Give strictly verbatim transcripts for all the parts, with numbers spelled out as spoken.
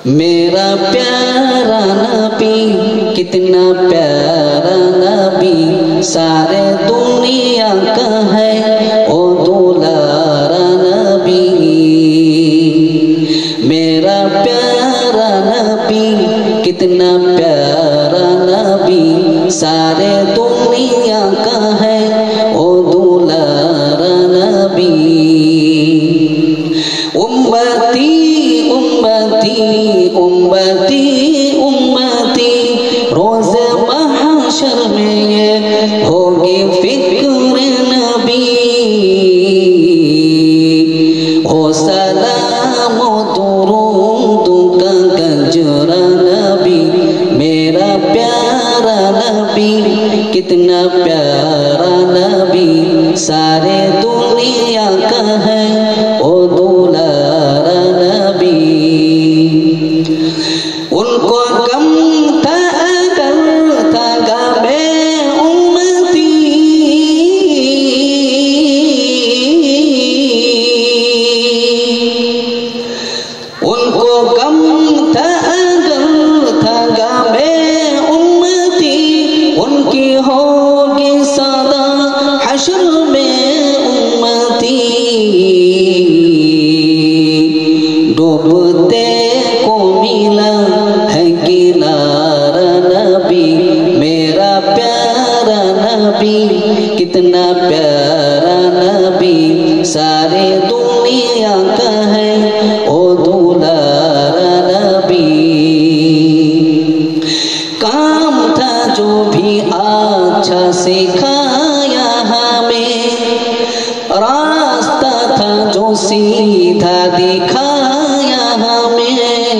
میرا پیارا نبی کتنا پیارا نبی سارے دنیا کا ہے او دولارا نبی میرا پیارا نبی کتنا پیارا نبی سارے دنیا کا ہے او دولارا نبی امتی امتی امتی امتی روز محشر میں یہ ہوگی فکر نبی ہو سلام و درود کا گجرا نبی میرا پیارا نبی کتنا پیارا نبی سارے دنیا کا ہے او دولارا نبی ان کو کم تھا اگر تھا گا بے امتی ان کو کم تھا اگر تھا گا بے امتی ان کی ہوگی سادہ حشر میں امتی ڈوبتے کو ملا ہے کنارا نبی میرا پیارا نبی کتنا پیارا نبی سارے دنیا کا ہے او دولارا نبی کام تھا جو بھی اچھا سکھایا ہمیں راستہ تھا جو سیدھا دکھایا ہمیں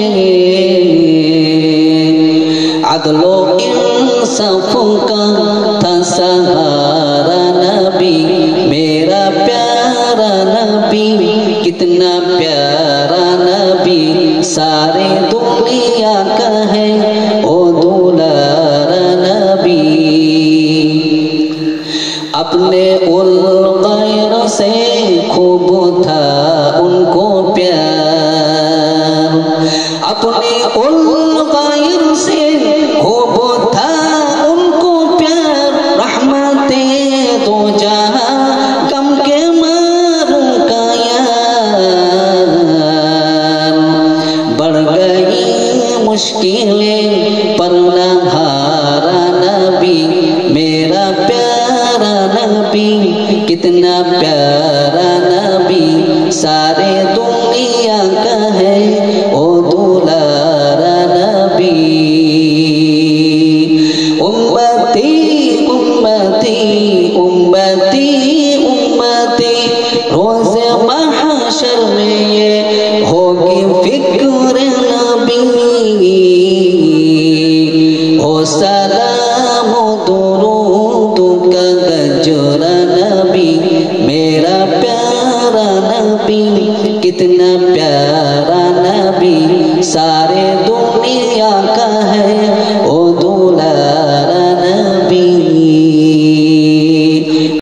عدل و انصاف کا تھا سہارا نبی میرا پیارا نبی کتنا پیارا نبی سارے دنیا کا ہے او دولارا نبی اپنے الغیر سے خوب تھا ان کو پیار اپنے الغیر سے خوب تھا ان کو پیار رحمتیں دو جہاں غم کے ماروں کا یار بڑھ گئی مشکلیں پر نہ ہارا نبی میرا پیارا نبی کتنا پیارا نبی سارے دنیا کا ہے او دولارا نبی امتی امتی امتی امتی روز محشر میں یہ ہوگی فکر نبی ہو سلام و درود کا گجرا نبی میرا پیارا نبی کتنا پیارا نبی سارے